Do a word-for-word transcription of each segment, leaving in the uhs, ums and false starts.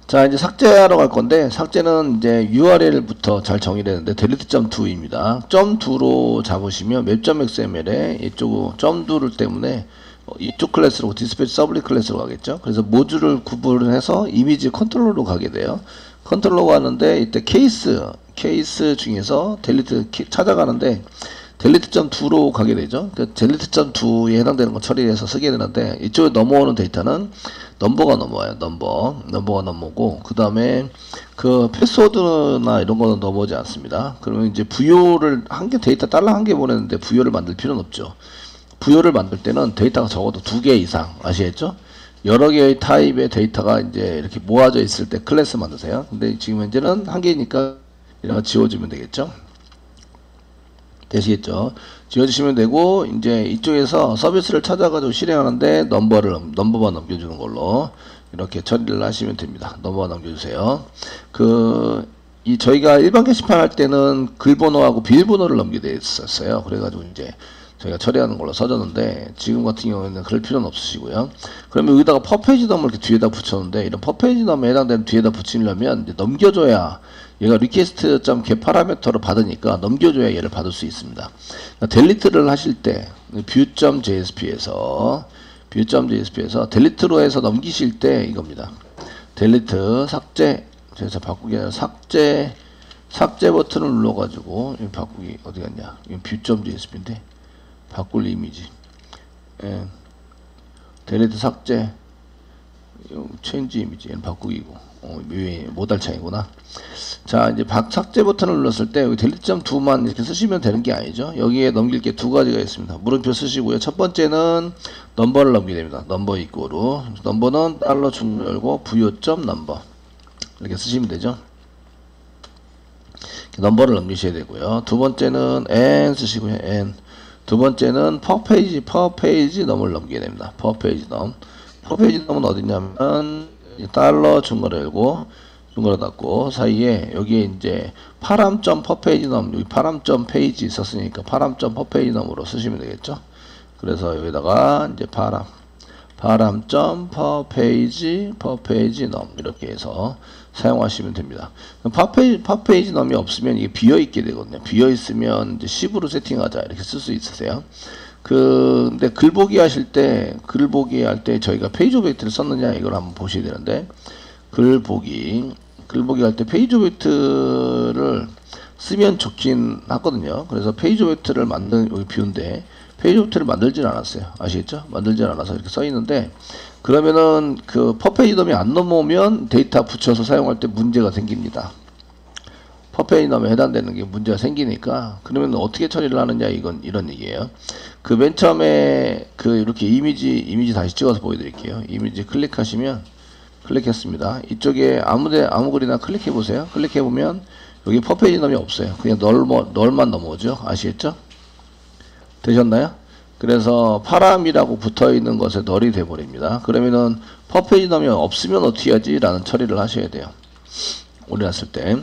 자, 이제 삭제하러 갈 건데, 삭제는 이제 유알엘부터 잘 정의를 했는데, delete.to입니다. .to로 잡으시면 웹.엑스엠엘에 이쪽 .to를 때문에 이쪽 클래스로 디스패치 서블릿 클래스로 가겠죠. 그래서 모듈을 구분해서 이미지 컨트롤러로 가게 돼요. 컨트롤러 가는데 이때 케이스 케이스 중에서 델리트 찾아가는데 델리트.to로 가게 되죠. 그 델리트.to에 해당되는 거 처리해서 쓰게 되는데 이쪽에 넘어오는 데이터는 넘버가 넘어와요. 넘버 넘버가 넘어오고 그 다음에 그 패스워드나 이런 거는 넘어오지 않습니다. 그러면 이제 부여를 한 개 데이터 달러 한 개 보냈는데 부여를 만들 필요는 없죠. 부여를 만들 때는 데이터가 적어도 두 개 이상 아시겠죠? 여러 개의 타입의 데이터가 이제 이렇게 모아져 있을 때 클래스 만드세요. 근데 지금 현재는 한 개니까 이런 거 지워주면 되겠죠? 되시겠죠? 지워주시면 되고 이제 이쪽에서 서비스를 찾아가지고 실행하는데 넘버를 넘버만 넘겨주는 걸로 이렇게 처리를 하시면 됩니다. 넘버만 넘겨주세요. 그 이 저희가 일반 게시판 할 때는 글번호하고 비밀번호를 넘기게 돼 있었어요. 그래가지고 이제 저희가 처리하는 걸로 써줬는데 지금 같은 경우에는 그럴 필요는 없으시고요. 그러면 여기다가 퍼페이지 넘을 이렇게 뒤에다 붙였는데 이런 퍼페이지 넘에 해당되는 뒤에다 붙이려면 이제 넘겨줘야 얘가 request.get 파라미터를 받으니까 넘겨줘야 얘를 받을 수 있습니다. 그러니까 델리트를 하실 때 view.jsp에서 view.jsp에서 델리트로 해서 넘기실 때 이겁니다. 델리트 삭제 그래서 바꾸기 아니라 삭제 삭제 버튼을 눌러가지고 바꾸기 어디 갔냐? 이건 view.jsp인데 바꿀 이미지 예. 델리트 삭제 체인지 이미지 얘는 바꾸기고 어, 모달 차이구나. 자 이제 박 삭제 버튼을 눌렀을 때 여기 델리트.to만 이렇게 쓰시면 되는 게 아니죠. 여기에 넘길 게 두 가지가 있습니다. 물음표 쓰시고요. 첫 번째는 넘버를 넘기게 됩니다. 넘버 이꼬로 넘버는 달러 중 열고 부여.넘버 이렇게 쓰시면 되죠. 넘버를 넘기셔야 되고요. 두 번째는 n 쓰시고요. n 두 번째는 per page, per page 넘을 넘기게 됩니다. per page 넘. per page 넘은 어디냐면 달러 중괄호 열고 중괄호 닫고 사이에 여기에 이제 파람.per page 넘 여기 파람.page 있었으니까 파람.per page 넘으로 쓰시면 되겠죠. 그래서 여기다가 이제 파람 파람.per page per page 넘 이렇게 해서 사용하시면 됩니다. 파페이지, 파페이지 넘이 없으면 이게 비어있게 되거든요. 비어있으면 이제 십으로 세팅하자 이렇게 쓸 수 있으세요. 그, 근데 글보기 하실 때, 글보기 할 때 저희가 페이지 오브젝트를 썼느냐 이걸 한번 보셔야 되는데, 글보기, 글보기 할 때 페이지 오브젝트를 쓰면 좋긴 하거든요. 그래서 페이지 오브젝트를 만든, 여기 비운데, 페이지 오브젝트를 만들진 않았어요. 아시겠죠? 만들진 않아서 이렇게 써 있는데, 그러면은 그 퍼페이지 넘이 안 넘어오면 데이터 붙여서 사용할 때 문제가 생깁니다. 퍼페이지 넘에 해당되는 게 문제가 생기니까 그러면 어떻게 처리를 하느냐 이건 이런 얘기예요. 그 맨 처음에 그 이렇게 이미지 이미지 다시 찍어서 보여드릴게요. 이미지 클릭하시면 클릭했습니다. 이쪽에 아무데 아무 글이나 클릭해 보세요. 클릭해 보면 여기 퍼페이지 넘이 없어요. 그냥 널 널만 넘어오죠. 아시겠죠? 되셨나요? 그래서 파람이라고 붙어있는 것에 널이 돼버립니다. 그러면은 퍼페이지 넘이 없으면 어떻게 하지? 라는 처리를 하셔야 돼요. 올려놨을 때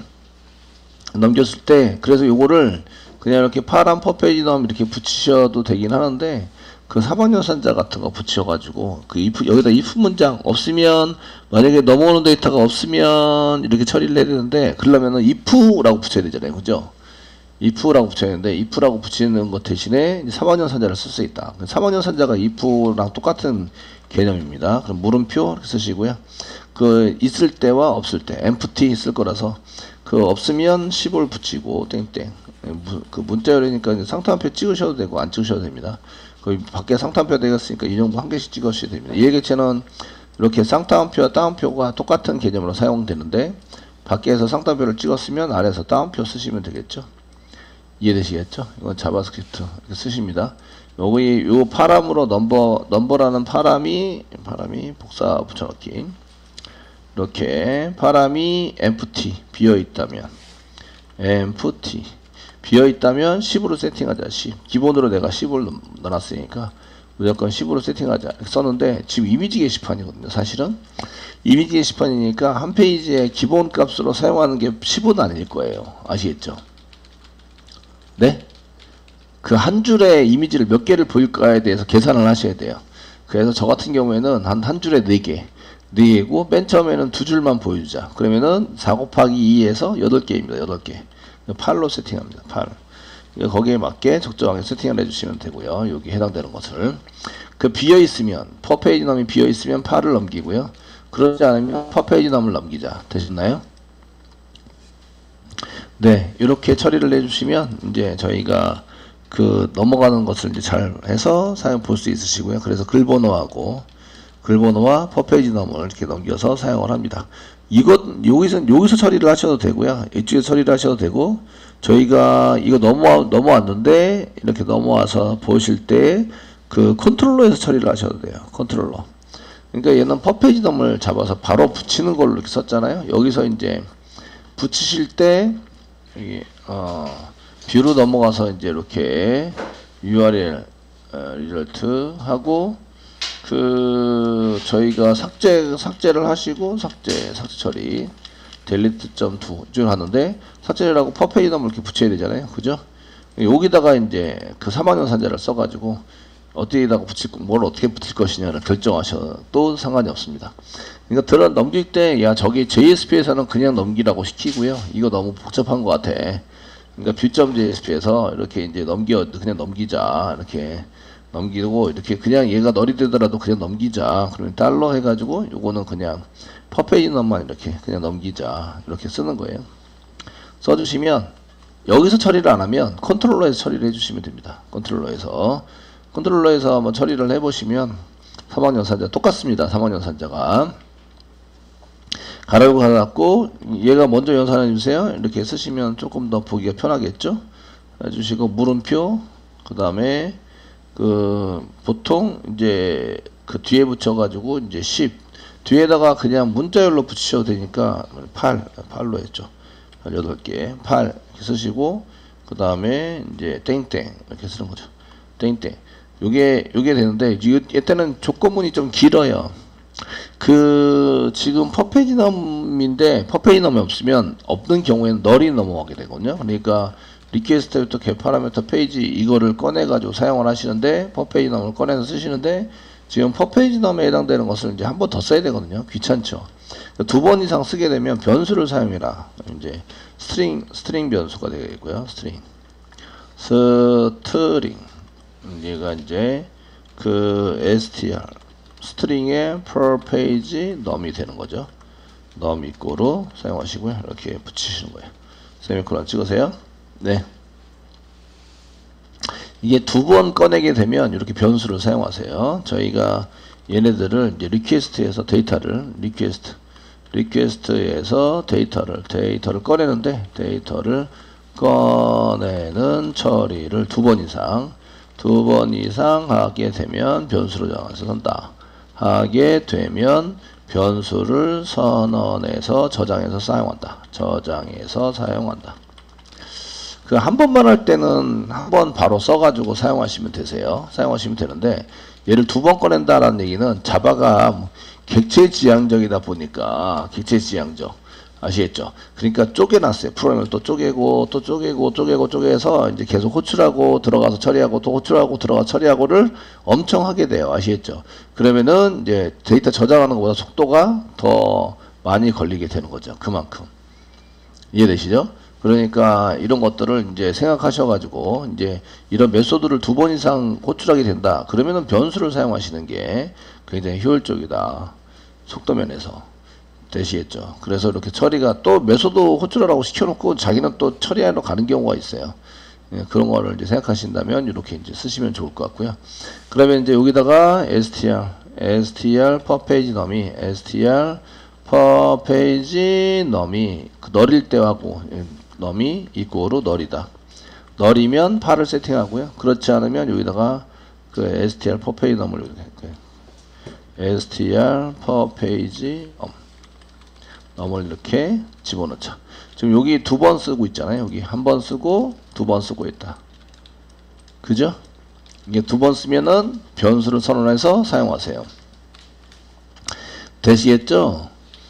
넘겼을 때 그래서 요거를 그냥 이렇게 파람 퍼페이지 넘 이렇게 붙이셔도 되긴 하는데 그 사방연산자 같은 거 붙여가지고 그 if, 여기다 if 문장 없으면 만약에 넘어오는 데이터가 없으면 이렇게 처리를 해야 되는데 그러려면은 if라고 붙여야 되잖아요. 그죠? if라고 붙여야 되는데 if라고 붙이는 것 대신에 사방연산자를 쓸 수 있다. 사방연산자가 if랑 똑같은 개념입니다. 그럼 물음표 이렇게 쓰시고요. 그 있을 때와 없을 때 empty 쓸 거라서 그 없으면 십을 붙이고 땡땡 그 문자 열리니까 상태함표 찍으셔도 되고 안 찍으셔도 됩니다. 그 밖에 상태함표 되었으니까 이 정도 한 개씩 찍으셔야 됩니다. 이 객체는 이렇게 상태함표와 따옴표가 똑같은 개념으로 사용되는데 밖에서 상태함표를 찍었으면 아래에서 따옴표 쓰시면 되겠죠. 이해되시겠죠? 이건 자바스크립트 이렇게 쓰십니다. 여기 요 파람으로 넘버 넘버라는 파람이 파람이 복사 붙여넣기 이렇게 파람이 empty 비어 있다면 empty 비어 있다면 십으로 세팅하자. 십 기본으로 내가 십을 넣어놨으니까 무조건 십으로 세팅하자 이렇게 썼는데 지금 이미지 게시판이거든요. 사실은 이미지 게시판이니까 한 페이지에 기본 값으로 사용하는 게 십은 아닐 거예요. 아시겠죠? 네? 그 한 줄에 이미지를 몇 개를 보일까에 대해서 계산을 하셔야 돼요. 그래서 저 같은 경우에는 한 한 줄에 네 개, 네 개고 맨 처음에는 두 줄만 보여주자. 그러면은 사 곱하기 이에서 여덟 개입니다. 여덟 개. 팔로 세팅합니다. 팔. 거기에 맞게 적정하게 세팅을 해주시면 되고요. 여기 해당되는 것을. 그 비어있으면, 퍼 페이지 넘이 비어있으면 팔을 넘기고요. 그러지 않으면 퍼 페이지 넘을 넘기자. 되셨나요? 네. 이렇게 처리를 해주시면, 이제 저희가 그 넘어가는 것을 이제 잘 해서 사용 볼 수 있으시고요. 그래서 글번호하고, 글번호와 퍼 페이지 넘을 이렇게 넘겨서 사용을 합니다. 이것, 여기서, 여기서 처리를 하셔도 되고요. 이쪽에서 처리를 하셔도 되고, 저희가 이거 넘어와, 넘어왔는데, 이렇게 넘어와서 보실 때, 그 컨트롤러에서 처리를 하셔도 돼요. 컨트롤러. 그러니까 얘는 퍼 페이지 넘을 잡아서 바로 붙이는 걸로 이렇게 썼잖아요. 여기서 이제 붙이실 때, 여기, 어, 뷰로 넘어가서 이제 이렇게 유알엘, 어, 리절트 하고, 그 저희가 삭제 삭제를 하시고 삭제 삭제 처리 델리트 점 투 줄 하는데 삭제를 하고 퍼 페이지 넘을 이렇게 붙여야 되잖아요. 그죠? 여기다가 이제 그 삼 학년 산자를 써가지고 어디에다가 붙일 뭘 어떻게 붙일 것이냐를 결정하셔도 상관이 없습니다. 그러니까 들어 넘길 때 야 저기 제이에스피에서는 그냥 넘기라고 시키고요. 이거 너무 복잡한 것 같아. 그러니까 뷰.제이에스피에서 이렇게 이제 넘겨 그냥 넘기자 이렇게. 넘기고 이렇게 그냥 얘가 널이 되더라도 그냥 넘기자. 그러면 달러 해가지고 요거는 그냥 퍼 페이지 넘만 이렇게 그냥 넘기자. 이렇게 쓰는 거예요. 써주시면 여기서 처리를 안 하면 컨트롤러에서 처리를 해주시면 됩니다. 컨트롤러에서 컨트롤러에서 한번 처리를 해보시면 삼 학년 산자 똑같습니다. 삼 학년 산자가 가로고 가갖고 얘가 먼저 연산해 주세요. 이렇게 쓰시면 조금 더 보기가 편하겠죠. 해주시고 물음표 그 다음에 그 보통 이제 그 뒤에 붙여가지고 이제 십 뒤에다가 그냥 문자열로 붙이셔도 되니까 팔 팔로 했죠. 여덟 개 팔 이렇게 쓰시고 그 다음에 이제 땡땡 이렇게 쓰는 거죠. 땡땡 요게 요게 되는데 이때는 조건문이 좀 길어요. 그 지금 퍼 페이지 넘인데 퍼 페이지 넘이 없으면 없는 경우에는 널이 넘어가게 되거든요. 그러니까 리퀘스트부터 get 파라미터 페이지 이거를 꺼내가지고 사용을 하시는데 퍼 페이지 넘을 꺼내서 쓰시는데 지금 퍼 페이지 넘에 해당되는 것을 이제 한 번 더 써야 되거든요. 귀찮죠. 두 번 이상 쓰게 되면 변수를 사용해라. 이제 스트링 스트링 변수가 되겠고요. 스트링 스트링 얘가 이제 그 에스티알 스트링의 per page 넘이 되는 거죠. 넘 이꼬로 사용하시고요. 이렇게 붙이시는 거예요. 세미콜론 찍으세요. 네. 이게 두 번 꺼내게 되면 이렇게 변수를 사용하세요. 저희가 얘네들을 이제 리퀘스트에서 데이터를 리퀘스트 리퀘스트에서 데이터를 데이터를 꺼내는데 데이터를 꺼내는 처리를 두 번 이상 두 번 이상 하게 되면 변수로 정해서 선다. 하게 되면 변수를 선언해서 저장해서 사용한다. 저장해서 사용한다. 그 한 번만 할 때는 한 번 바로 써가지고 사용하시면 되세요. 사용하시면 되는데 얘를 두 번 꺼낸다라는 얘기는 자바가 객체지향적이다 보니까 객체지향적 아시겠죠? 그러니까 쪼개놨어요. 프로그램을 또 쪼개고 또 쪼개고 쪼개고 쪼개서 이제 계속 호출하고 들어가서 처리하고 또 호출하고 들어가서 처리하고를 엄청 하게 돼요. 아시겠죠? 그러면은 이제 데이터 저장하는 것보다 속도가 더 많이 걸리게 되는 거죠. 그만큼. 이해되시죠? 그러니까 이런 것들을 이제 생각하셔가지고 이제 이런 메소드를 두 번 이상 호출하게 된다. 그러면은 변수를 사용하시는 게 굉장히 효율적이다. 속도 면에서. 되시겠죠. 그래서 이렇게 처리가 또 메소드 호출하라고 시켜놓고 자기는 또 처리하러 가는 경우가 있어요. 예, 그런 거를 이제 생각하신다면 이렇게 이제 쓰시면 좋을 것 같고요. 그러면 이제 여기다가 str, str per page 넘이, str per page 넘이 그 널일 때하고 넘이 이꼬로 널이다. 널이면 팔을 세팅하고요. 그렇지 않으면 여기다가 그 str per page 넘을 이렇게 str per page 넘 넘을 이렇게 집어넣자. 지금 여기 두 번 쓰고 있잖아요. 여기 한 번 쓰고 두 번 쓰고 있다. 그죠? 이게 두 번 쓰면은 변수를 선언해서 사용하세요. 되시겠죠?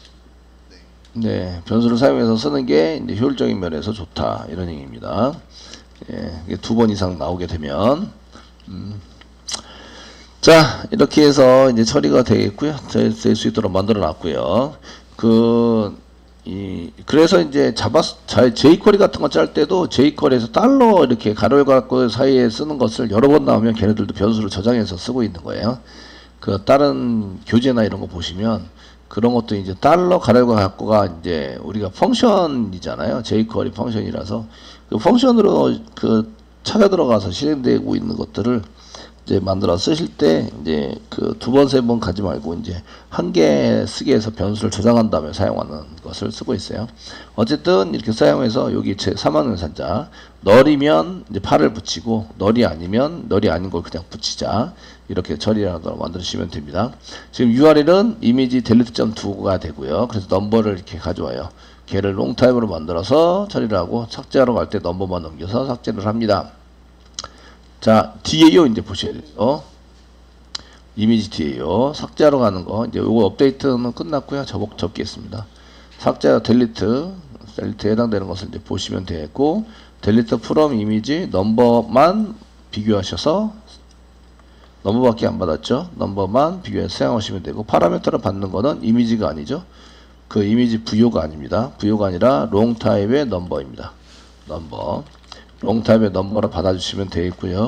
네, 변수를 사용해서 쓰는 게 이제 효율적인 면에서 좋다. 이런 얘기입니다. 예, 두 번 이상 나오게 되면. 음. 자, 이렇게 해서 이제 처리가 되겠고요. 될 수 있도록 만들어 놨고요. 그, 이, 그래서 이제 자바, 제이쿼리 같은 거 짤 때도 제이쿼리에서 달러 이렇게 가로 갖고 사이에 쓰는 것을 여러 번 나오면 걔네들도 변수를 저장해서 쓰고 있는 거예요. 그 다른 교재나 이런 거 보시면 그런 것도 이제 달러 가로가 갖고가 이제 우리가 펑션이잖아요. 제이쿼리 펑션이라서 그 펑션으로 그 찾아 들어가서 실행되고 있는 것들을 이제 만들어 쓰실 때 이제 그 두 번 세 번 가지 말고 이제 한 개 쓰게 해서 변수를 저장한 다음에 사용하는 것을 쓰고 있어요. 어쨌든 이렇게 사용해서 여기 제 삼 학년 산자 널이면 이제 팔을 붙이고 널이 아니면 널이 아닌 걸 그냥 붙이자 이렇게 처리하도록 만들어주시면 됩니다. 지금 유알엘은 이미지 델리트.to가 되고요. 그래서 넘버를 이렇게 가져와요. 걔를 롱타입으로 만들어서 처리를 하고 삭제하러 갈 때 넘버만 넘겨서 삭제를 합니다. 자, 뒤에요. 이제 보셔야 돼요. 이미지 뒤에요. 삭제하러 가는 거. 이제 요거 업데이트는 끝났고요. 접속 접겠습니다. 삭제, 델리트, 델리트에 해당되는 것을 이제 보시면 되겠고, 델리트 프롬 이미지 넘버만 비교하셔서, 넘버밖에 안 받았죠. 넘버만 비교해서 사용하시면 되고, 파라미터를 받는 거는 이미지가 아니죠. 그 이미지 부여가 아닙니다. 부여가 아니라 롱 타입의 넘버입니다. 넘버. 롱타입의 넘버를 받아주시면 되겠고요.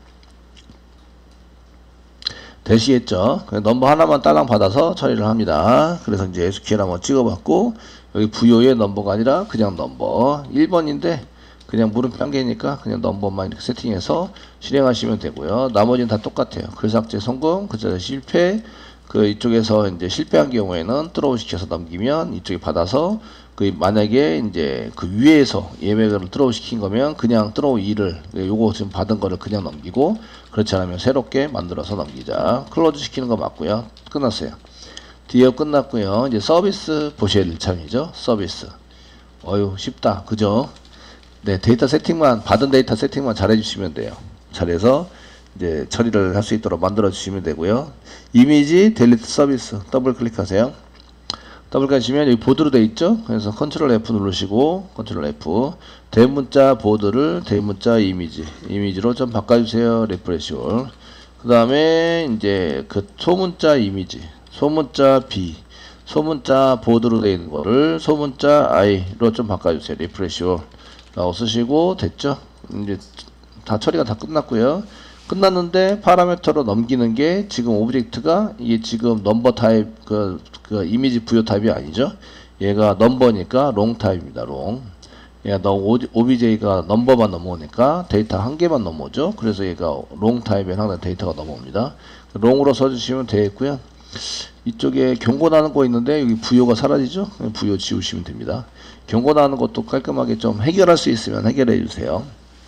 되시겠죠? 넘버 하나만 딸랑 받아서 처리를 합니다. 그래서 이제 에스큐엘 한번 찍어봤고 여기 부여의 넘버가 아니라 그냥 넘버 일 번인데 그냥 물음표 한 개니까 그냥 넘버만 이렇게 세팅해서 실행하시면 되고요. 나머지는 다 똑같아요. 글 삭제 성공, 글자 실패. 그 이쪽에서 이제 실패한 경우에는 트로우 시켜서 넘기면 이쪽에 받아서 그 만약에 이제 그 위에서 예매를 트로우 시킨 거면 그냥 트로우 이를 요거 지금 받은 거를 그냥 넘기고 그렇지 않으면 새롭게 만들어서 넘기자. 클로즈 시키는 거 맞고요. 끝났어요. 디어 끝났고요. 이제 서비스 보셔야 될 참이죠. 서비스. 어유 쉽다. 그죠? 네, 데이터 세팅만 받은 데이터 세팅만 잘 해주시면 돼요. 잘해서 이제 처리를 할 수 있도록 만들어 주시면 되고요. 이미지 델리트 서비스 더블 클릭하세요. 더블 클릭하시면 여기 보드로 되어 있죠. 그래서 컨트롤 에프 누르시고 컨트롤 에프 대문자 보드를 대문자 이미지 이미지로 좀 바꿔주세요. 리프레시 올. 그 다음에 이제 그 소문자 이미지 소문자 B 소문자 보드로 되어 있는 거를 소문자 I로 좀 바꿔주세요. 리프레시 올 라고 쓰시고 됐죠. 이제 다 처리가 다 끝났고요. 끝났는데 파라미터로 넘기는 게 지금 오브젝트가 이게 지금 넘버 타입 그, 그 이미지 부여 타입이 아니죠. 얘가 넘버니까 롱 타입입니다. 롱. 얘가 너 오비제이가 넘버만 넘어오니까 데이터 한 개만 넘어오죠. 그래서 얘가 롱 타입에 해당되는 데이터가 넘어옵니다. 롱으로 써주시면 되겠고요. 이쪽에 경고 나는 거 있는데 여기 부여가 사라지죠. 부여 지우시면 됩니다. 경고 나는 것도 깔끔하게 좀 해결할 수 있으면 해결해 주세요.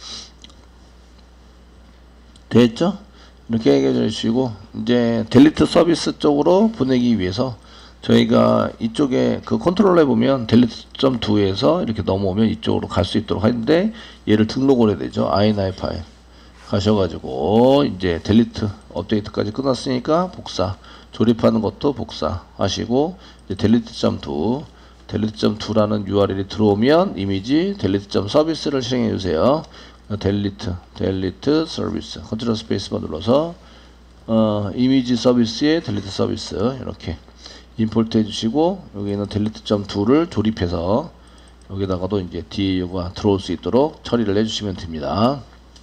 됐죠? 이렇게 해결해 주시고 이제 델리트 서비스 쪽으로 보내기 위해서 저희가 이쪽에 그 컨트롤에 보면 델리트.to에서 이렇게 넘어오면 이쪽으로 갈 수 있도록 하는데 얘를 등록을 해야 되죠. 아이엔아이 파일 가셔가지고 이제 델리트 업데이트까지 끝났으니까 복사 조립하는 것도 복사 하시고 이제 델리트.to 델리트.to라는 유알엘이 들어오면 이미지 델리트.서비스를 실행해 주세요. 델리트, 델리트 서비스 컨트롤 스페이스바 눌러서 어, 이미지 서비스에 델리트 서비스 이렇게 임포트 해주시고 여기는 델리트.to를 조립해서 여기다가도 이제 디에이유가 들어올 수 있도록 처리를 해주시면 됩니다.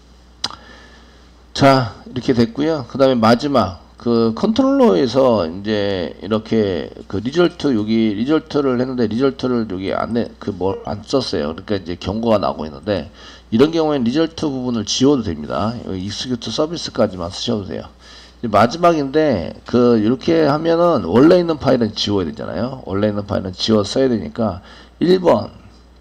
자 이렇게 됐고요. 그 다음에 마지막 그 컨트롤러에서 이제 이렇게 그 리절트 여기 리절트를 했는데 리절트를 여기 안내 그 뭘 안 썼어요. 그러니까 이제 경고가 나오고 있는데 이런 경우에는 리절트 부분을 지워도 됩니다. 여기 execute 서비스까지만 쓰셔도 돼요. 마지막인데 그 이렇게 하면은 원래 있는 파일은 지워야 되잖아요. 원래 있는 파일은 지워 써야 되니까 일 번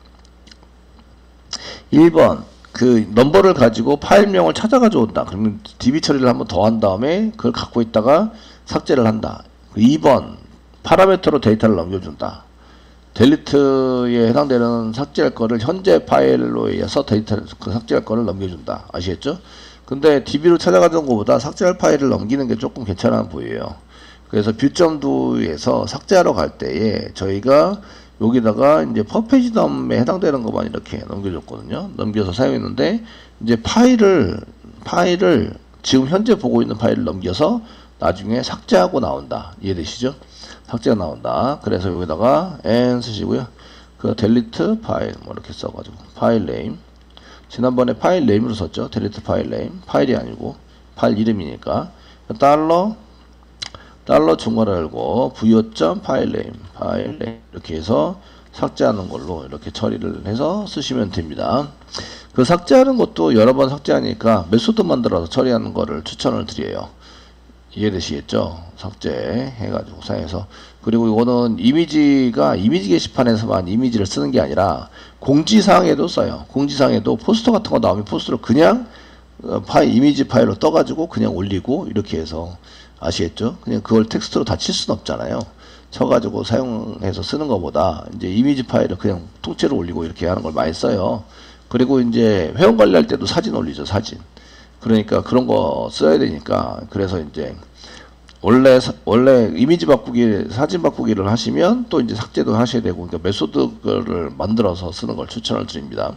일 번 그 넘버를 가지고 파일명을 찾아 가져온다. 그러면 디비 처리를 한번 더 한 다음에 그걸 갖고 있다가 삭제를 한다. 이 번 파라미터로 데이터를 넘겨준다. 델리트에 해당되는 삭제할 거를 현재 파일로 의해서 데이터를 그 삭제할 거를 넘겨준다. 아시겠죠? 근데 디비로 찾아가던 것보다 삭제할 파일을 넘기는 게 조금 괜찮아 보여요. 그래서 뷰점도에서 삭제하러 갈 때에 저희가 여기다가 이제 퍼페이지덤에 해당되는 것만 이렇게 넘겨줬거든요. 넘겨서 사용했는데 이제 파일을 파일을 지금 현재 보고 있는 파일을 넘겨서 나중에 삭제하고 나온다. 이해되시죠? 삭제가 나온다. 그래서 여기다가 n 쓰시고요. 그 delete 파일 뭐 이렇게 써가지고 파일 네임, 지난번에 파일 네임으로 썼죠. delete 파일 네임, 파일이 아니고 파일 이름이니까 달러 달러 중괄호 열고 부여점 파일 네임 파일 네임 이렇게 해서 삭제하는 걸로 이렇게 처리를 해서 쓰시면 됩니다. 그 삭제하는 것도 여러 번 삭제하니까 메소드 만들어서 처리하는 거를 추천을 드려요. 이해되시겠죠? 삭제 해가지고 사용해서. 그리고 이거는 이미지가 이미지 게시판에서만 이미지를 쓰는 게 아니라 공지사항에도 써요. 공지사항에도 포스터 같은 거 나오면 포스터를 그냥 파일 이미지 파일로 떠가지고 그냥 올리고 이렇게 해서, 아시겠죠? 그냥 그걸 텍스트로 다 칠 수는 없잖아요. 쳐가지고 사용해서 쓰는 것보다 이제 이미지 파일을 그냥 통째로 올리고 이렇게 하는 걸 많이 써요. 그리고 이제 회원 관리할 때도 사진 올리죠, 사진. 그러니까 그런 거 써야 되니까. 그래서 이제 원래 원래 이미지 바꾸기, 사진 바꾸기를 하시면 또 이제 삭제도 하셔야 되고, 그러니까 메소드를 만들어서 쓰는 걸 추천을 드립니다.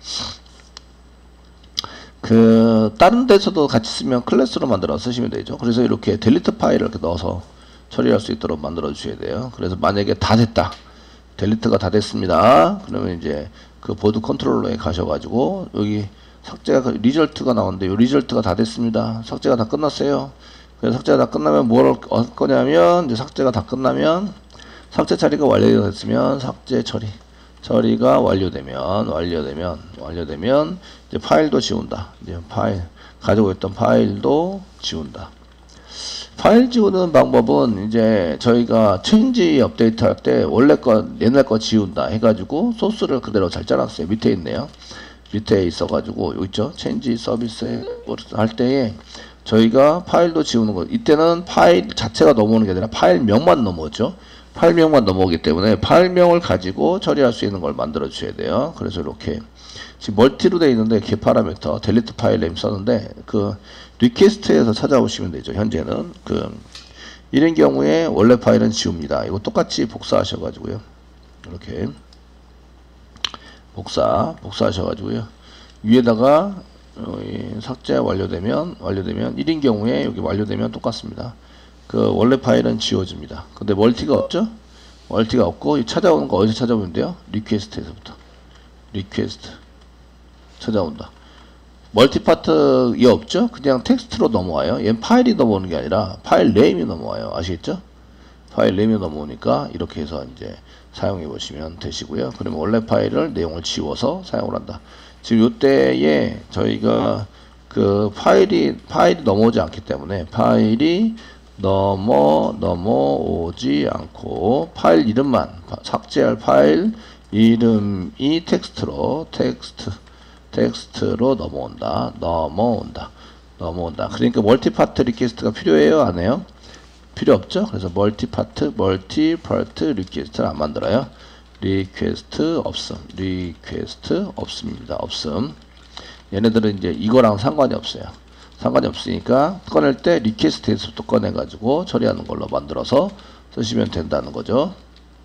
그 다른 데서도 같이 쓰면 클래스로 만들어 쓰시면 되죠. 그래서 이렇게 델리트 파일을 이렇게 넣어서 처리할 수 있도록 만들어 주셔야 돼요. 그래서 만약에 다 됐다, 델리트가 다 됐습니다, 그러면 이제 그 보드 컨트롤러에 가셔가지고 여기 삭제가 리절트가 나오는데, 이 리절트가 다 됐습니다, 삭제가 다 끝났어요. 그래서 삭제가 다 끝나면 뭘 할 거냐면, 이제 삭제가 다 끝나면 삭제 처리가 완료됐으면 삭제 처리 처리가 완료되면 완료되면 완료되면 이제 파일도 지운다. 이제 파일 가지고 있던 파일도 지운다. 파일 지우는 방법은 이제 저희가 체인지 업데이트 할 때 원래 거 옛날 거 지운다 해가지고 소스를 그대로 잘 짜놨어요. 밑에 있네요. 밑에 있어가지고 여기 있죠. 체인지 서비스 할 때에 저희가 파일도 지우는 거, 이때는 파일 자체가 넘어오는 게 아니라 파일명만 넘어오죠. 파일명만 넘어오기 때문에 파일명을 가지고 처리할 수 있는 걸 만들어 주셔야 돼요. 그래서 이렇게 지금 멀티로 되어 있는데 개 파라미터 델리트 파일 네임 썼는데, 그 리퀘스트에서 찾아오시면 되죠. 현재는 그 이런 경우에 원래 파일은 지웁니다. 이거 똑같이 복사하셔가지고요. 이렇게 복사 복사하셔가지고요. 위에다가 삭제 완료되면 완료되면 일인 경우에 여기 완료되면 똑같습니다. 그 원래 파일은 지워집니다. 근데 멀티가 없죠? 멀티가 없고 찾아오는 거 어디서 찾아오면 돼요? 리퀘스트에서부터. 리퀘스트 찾아온다. 멀티 파트 이 없죠? 그냥 텍스트로 넘어와요. 얘는 파일이 넘어오는 게 아니라 파일 네임이 넘어와요. 아시겠죠? 파일 네임이 넘어오니까 이렇게 해서 이제 사용해 보시면 되시고요. 그러면 원래 파일을 내용을 지워서 사용을 한다. 지금 요때에 저희가 그 파일이 파일이 넘어오지 않기 때문에 파일이 넘어 넘어오지 않고 파일 이름만, 삭제할 파일 이름이 텍스트로 텍스트 텍스트로 넘어온다. 넘어온다. 넘어온다. 그러니까 멀티파트 리퀘스트가 필요해요? 안 해요? 필요 없죠? 그래서 멀티파트 멀티파트 리퀘스트를 안 만들어요. 리퀘스트 없음. 리퀘스트 없습니다. 없음. 얘네들은 이제 이거랑 상관이 없어요. 상관이 없으니까 꺼낼 때 리퀘스트에서부터 꺼내가지고 처리하는 걸로 만들어서 쓰시면 된다는 거죠.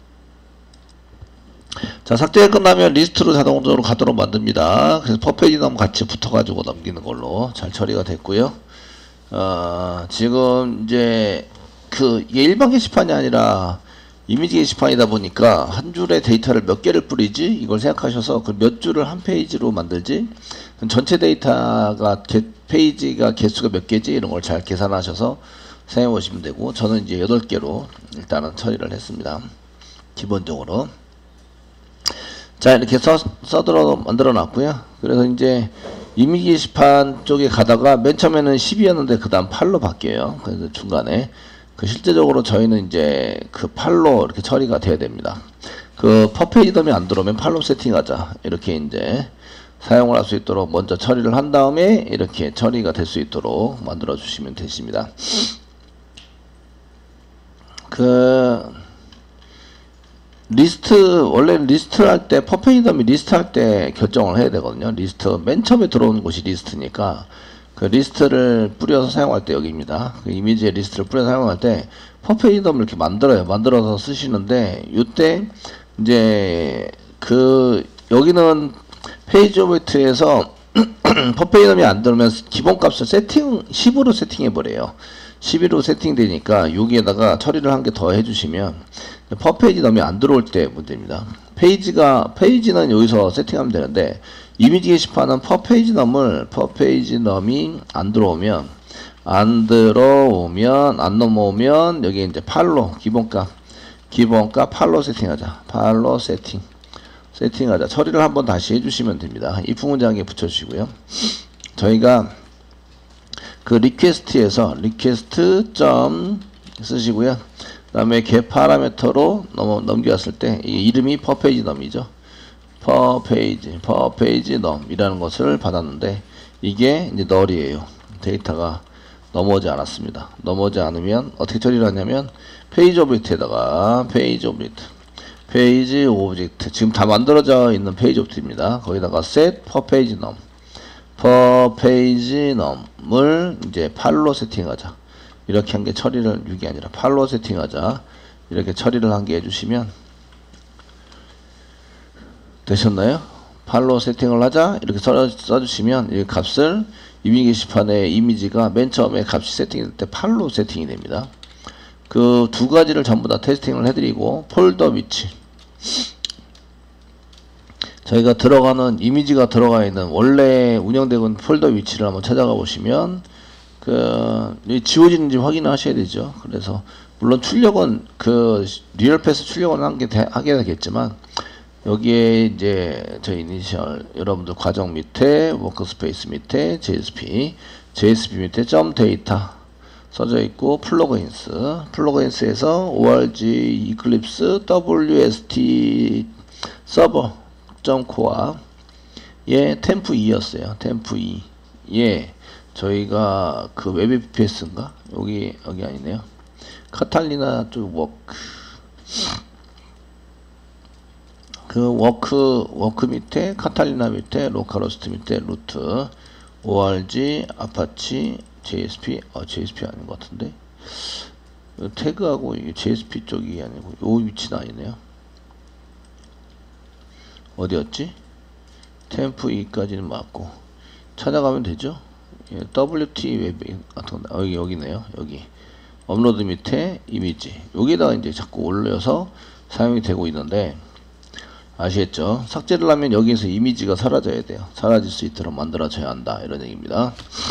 자, 삭제가 끝나면 리스트로 자동적으로 가도록 만듭니다. 그래서 퍼페이지 넘 같이 붙어가지고 넘기는 걸로 잘 처리가 됐고요. 어, 지금 이제 그 이게 일반 게시판이 아니라 이미지 게시판이다 보니까 한 줄의 데이터를 몇 개를 뿌리지 이걸 생각하셔서 그 몇 줄을 한 페이지로 만들지, 전체 데이터가 개, 페이지가 개수가 몇 개지 이런 걸 잘 계산하셔서 사용해 보시면 되고, 저는 이제 여덟 개로 일단은 처리를 했습니다. 기본적으로. 자, 이렇게 써, 써들어 만들어 놨고요. 그래서 이제 이미지 게시판 쪽에 가다가 맨 처음에는 십이였는데 그 다음 팔로 바뀌어요. 그래서 중간에 그 실제적으로 저희는 이제 그 팔로 이렇게 처리가 돼야 됩니다. 그 퍼페이지 덤이 안 들어오면 팔로 세팅하자, 이렇게 이제 사용을 할 수 있도록 먼저 처리를 한 다음에 이렇게 처리가 될 수 있도록 만들어 주시면 되십니다. 그 리스트, 원래 리스트 할 때, 퍼페이지 덤이 리스트 할 때 결정을 해야 되거든요. 리스트 맨 처음에 들어오는 곳이 리스트니까 그 리스트를 뿌려서 사용할 때 여기입니다. 그 이미지의 리스트를 뿌려서 사용할 때 퍼페이지 덤을 이렇게 만들어요. 만들어서 쓰시는데, 이때 이제 그 여기는 페이지 오브젝트에서 퍼페이넘이 안 들어오면 기본값을 세팅 십으로 세팅해 버려요. 십으로 세팅되니까 여기에다가 처리를 한 개 더 해주시면 퍼페이지 넘이 안 들어올 때 문제입니다. 페이지가 페이지는 여기서 세팅하면 되는데 이미지 게시판은 퍼페이지 넘을 퍼페이지 넘이 안 들어오면 안 들어오면 안 넘어오면 여기 이제 팔로 기본값 기본값 팔로 세팅하자. 팔로 세팅 세팅하자. 처리를 한번 다시 해주시면 됩니다. if 문장에 붙여주시고요. 저희가 그 리퀘스트에서 리퀘스트 점 쓰시고요. 그 다음에 get 파라미터로 넘어, 넘겨왔을 때 이 이름이 퍼페이지 넘이죠. 퍼페이지 퍼페이지 넘이라는 것을 받았는데 이게 이제 널이에요. 데이터가 넘어오지 않았습니다. 넘어오지 않으면 어떻게 처리를 하냐면 페이지 오브젝트에다가 페이지 오브젝트 페이지 오브젝트 지금 다 만들어져 있는 페이지 오브젝트입니다. 거기다가 set 퍼페이지 넘 퍼페이지 넘을 이제 팔로 세팅하자. 이렇게 한 게 처리를 육 이 아니라 팔로 세팅하자. 이렇게 처리를 한 게 해주시면 되셨나요? 팔로 세팅을 하자. 이렇게 써, 써주시면 이 값을 이미지 게시판의 이미지가 맨 처음에 값이 세팅될 때 팔로 세팅이 됩니다. 그 두 가지를 전부 다 테스팅을 해드리고 폴더 위치 저희가 들어가는 이미지가 들어가 있는 원래 운영되고 있는 폴더 위치를 한번 찾아가 보시면 그 지워지는지 확인하셔야 되죠. 그래서 물론 출력은 그 리얼 패스 출력은 한게 하게 되겠지만 여기에 이제 저희 이니셜 여러분들 과정 밑에 워크스페이스 밑에 제이에스피 제이에스피 밑에 점 데이터 써져 있고 플러그인스 플러그인스에서 org eclipse wst 서버 점 코어 예 템프 이였어요. 템프 이 예 저희가 그 웹 에이피에스인가 여기 여기 아니네요. 카탈리나 쪽 워크 그 워크 워크 밑에 카탈리나 밑에 로컬호스트 밑에 루트 org 아파치 제이에스피 어 제이에스피 아닌 것 같은데 태그하고 이게 제이에스피 쪽이 아니고 요 위치는 아니네요. 어디였지? 템프 이까지는 맞고 찾아가면 되죠. 예, 더블유티 웹 같은 거 여기 여기네요. 여기 업로드 밑에 이미지 여기다가 이제 자꾸 올려서 사용이 되고 있는데 아시겠죠? 삭제를 하면 여기에서 이미지가 사라져야 돼요. 사라질 수 있도록 만들어져야 한다 이런 얘기입니다.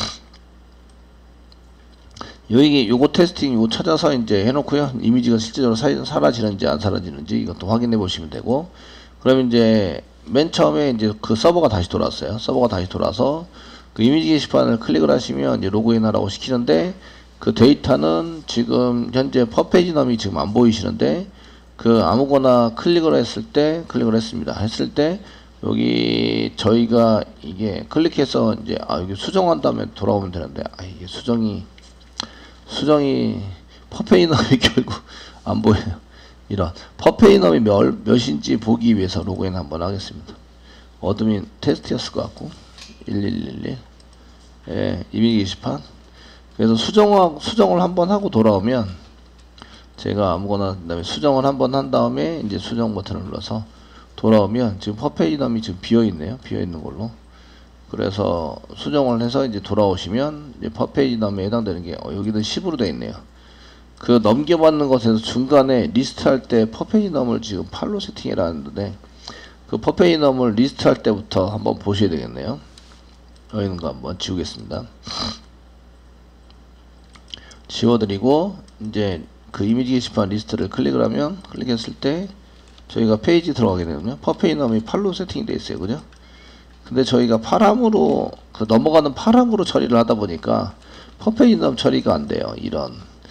여기 요거 테스팅 요거 찾아서 이제 해놓고요. 이미지가 실제적으로 사, 사라지는지 안 사라지는지 이것도 확인해 보시면 되고 그럼 이제 맨 처음에 이제 그 서버가 다시 돌아왔어요. 서버가 다시 돌아서 그 이미지 게시판을 클릭을 하시면 이제 로그인 하라고 시키는데 그 데이터는 지금 현재 퍼페이지 넘이 지금 안 보이시는데 그 아무거나 클릭을 했을 때 클릭을 했습니다. 했을 때 여기 저희가 이게 클릭해서 이제 아 여기 수정한 다음에 돌아오면 되는데 아 이게 수정이 수정이 퍼페이지 넘이 결국 안 보여요. 이런 퍼페이넘이 몇, 몇인지 보기 위해서 로그인 한번 하겠습니다. 어드민 테스트였을 것 같고 일일일일 예, 이미지 게시판 그래서 수정하, 수정을 한번 하고 돌아오면 제가 아무거나 그다음에 수정을 한번 한 다음에 이제 수정 버튼을 눌러서 돌아오면 지금 퍼페이넘이 지금 비어있네요. 비어있는 걸로 그래서 수정을 해서 이제 돌아오시면 이제 퍼페이넘에 해당되는 게 어, 여기는 십으로 되어 있네요. 그 넘겨받는 것에서 중간에 리스트 할 때 퍼페이지 넘을 지금 팔로 세팅이라는데 그 퍼페이지 넘을 리스트 할 때부터 한번 보셔야 되겠네요. 여기 있는 거 한번 지우겠습니다. 지워드리고 이제 그 이미지 게시판 리스트를 클릭을 하면 클릭했을 때 저희가 페이지 들어가게 되거든요. 퍼페이지 넘이 팔로 세팅이 되어 있어요. 그죠? 근데 저희가 파람으로 그 넘어가는 파람으로 처리를 하다 보니까 퍼페이지 넘 처리가 안 돼요. 이런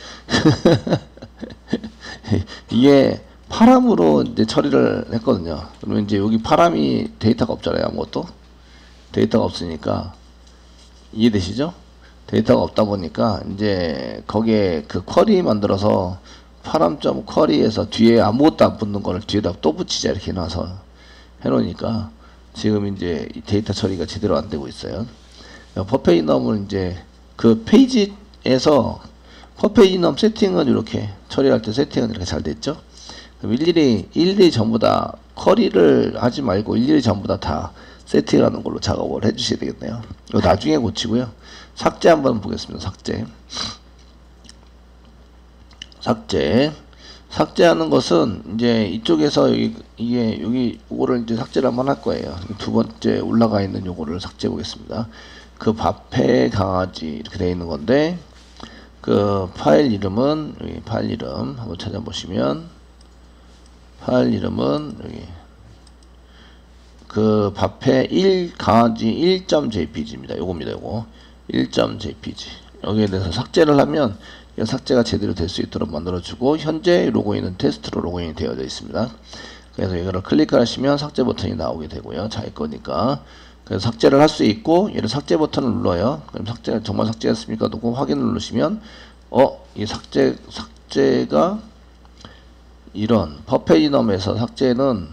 이게 파람으로 이제 처리를 했거든요. 그러면 이제 여기 파람이 데이터가 없잖아요. 아무것도 데이터가 없으니까 이해되시죠? 데이터가 없다 보니까 이제 거기에 그 쿼리 만들어서 파람.쿼리에서 점 뒤에 아무것도 안 붙는 거를 뒤에다 또 붙이자 이렇게 해놔서 해놓으니까 지금 이제 이 데이터 처리가 제대로 안 되고 있어요. 퍼페이지 넘을 이제 그 페이지에서 퍼페이지 넘 세팅은 이렇게 처리할 때 세팅은 이렇게 잘 됐죠. 그럼 일일이 일일이 전부 다 쿼리를 하지 말고 일일이 전부 다 다 세팅하는 걸로 작업을 해 주셔야 되겠네요. 이거 나중에 고치고요. 삭제 한번 보겠습니다. 삭제. 삭제. 삭제하는 것은 이제 이쪽에서 여기, 이게 여기 요거를 이제 삭제를 한번 할 거예요. 두 번째 올라가 있는 요거를 삭제해 보겠습니다. 그 밥해 강아지 이렇게 되어 있는 건데, 그 파일 이름은 여기 파일 이름 한번 찾아보시면, 파일 이름은 여기 그 밥해 일 강아지 일 점 제이피지입니다. 요겁니다. 요거 일 점 제이피지. 여기에 대해서 삭제를 하면 삭제가 제대로 될 수 있도록 만들어주고, 현재 로그인은 테스트로 로그인이 되어져 있습니다. 그래서 이거를 클릭하시면 삭제 버튼이 나오게 되고요. 자기 거니까. 그래서 삭제를 할 수 있고, 얘를 삭제 버튼을 눌러요. 그럼 삭제가 정말 삭제했습니까? 누구 확인을 누르시면, 어, 이 삭제, 삭제가 이런 퍼페이넘에서 삭제는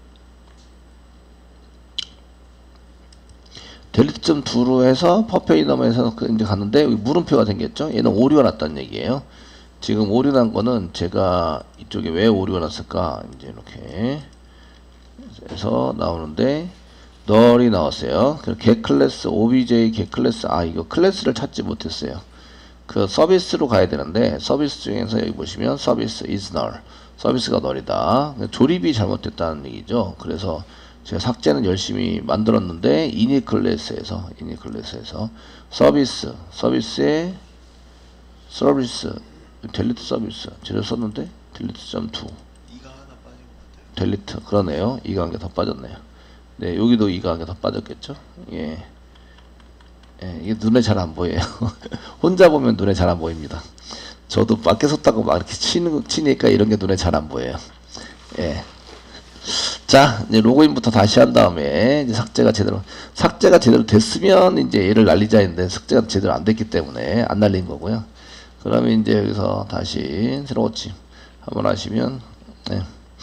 델리트.to로 해서 퍼페이넘에서 이제 갔는데 여기 물음표가 생겼죠. 얘는 오류가 났다는 얘기예요. 지금 오류 난 거는 제가 이쪽에 왜 오류가 났을까 이제 이렇게 해서 나오는데 널이 나왔어요. get 클래스 오비제이 get 클래스, 아 이거 클래스를 찾지 못했어요. 그 서비스로 가야 되는데, 서비스 중에서 여기 보시면 서비스 is null, 서비스가 널이다. 조립이 잘못됐다는 얘기죠. 그래서 제가 삭제는 열심히 만들었는데 init 클래스에서 init 클래스에서 서비스 서비스에 서비스 델리트 서비스 제대로 썼는데 델리트.to 이가 하나 빠진 것 같아요. 델리트, 그러네요. 이가 한 개 더 빠졌네요. 네, 여기도 이가 한 개 더 빠졌겠죠. 예. 예, 이게 눈에 잘 안 보여요. 혼자 보면 눈에 잘 안 보입니다. 저도 밖에 섰다고 막 이렇게 치는, 치니까 이런 게 눈에 잘 안 보여요. 예. 자, 이제 로그인부터 다시 한 다음에 이제 삭제가 제대로 삭제가 제대로 됐으면 이제 얘를 날리자 했는데 삭제가 제대로 안 됐기 때문에 안 날린 거고요. 그러면 이제 여기서 다시 새로 고침 한번 하시면, 네.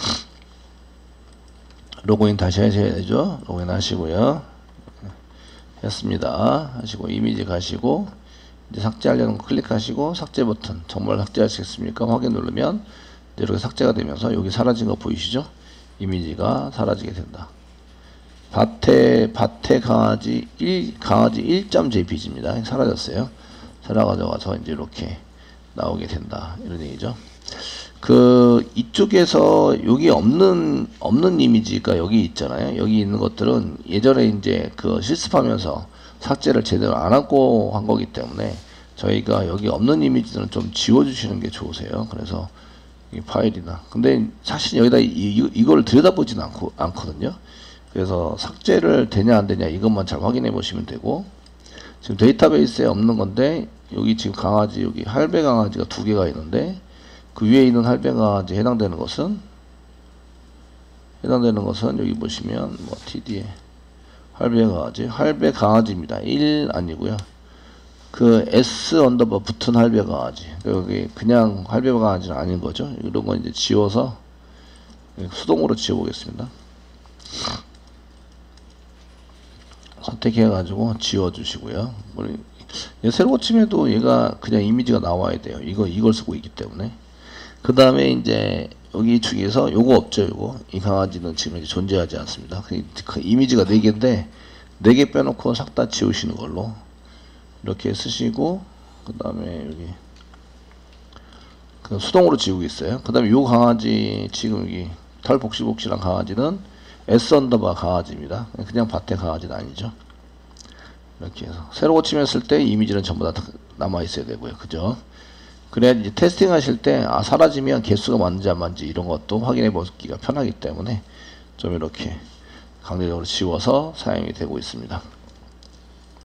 로그인 다시 하셔야 되죠. 로그인 하시고요. 했습니다. 하시고 이미지 가시고 이제 삭제하려는 거 클릭하시고 삭제 버튼, 정말 삭제하시겠습니까? 확인 누르면 이제 이렇게 삭제가 되면서 여기 사라진 거 보이시죠? 이미지가 사라지게 된다. 밭에 밭에 강아지 일 강아지 일 점 제이피지입니다. 사라졌어요. 사라져서 이제 이렇게 나오게 된다. 이런 얘기죠. 그 이쪽에서 여기 없는 없는 이미지가 여기 있잖아요. 여기 있는 것들은 예전에 이제 그 실습하면서 삭제를 제대로 안 하고 한 거기 때문에 저희가 여기 없는 이미지들은 좀 지워주시는 게 좋으세요. 그래서 이 파일이나, 근데 사실 여기다 이, 이, 이걸 들여다보진 않고 않거든요. 그래서 삭제를 되냐 안 되냐 이것만 잘 확인해 보시면 되고, 지금 데이터베이스에 없는 건데 여기 지금 강아지, 여기 할배 강아지가 두 개가 있는데 그 위에 있는 할배 강아지에 해당되는 것은 해당되는 것은 여기 보시면 뭐 티디에 할배 강아지 할배 강아지입니다. 일 아니고요. 그 S 언더바 붙은 할배 강아지, 여기 그냥 할배 강아지는 아닌 거죠. 이런 건 이제 지워서 수동으로 지워 보겠습니다. 선택해 가지고 지워 주시고요. 새로 고침해도 얘가 그냥 이미지가 나와야 돼요. 이거 이걸 쓰고 있기 때문에. 그 다음에 이제 여기 중에서 요거 없죠. 요거 이 강아지는 지금 이제 존재하지 않습니다. 그, 그 이미지가 네 개인데 네 개 빼놓고 싹 다 지우시는 걸로 이렇게 쓰시고, 그 다음에 여기 그 수동으로 지우고 있어요. 그 다음에 요 강아지 지금 여기 털복실복실한 강아지는 S 언더바 강아지입니다. 그냥 밭의 강아지는 아니죠. 이렇게 해서 새로 고침했을 때 이미지는 전부 다 남아 있어야 되고요. 그죠? 그래야 이제 테스팅 하실 때 아 사라지면 개수가 맞는지 안 맞는지 이런 것도 확인해 보기가 편하기 때문에 좀 이렇게 강제적으로 지워서 사용이 되고 있습니다.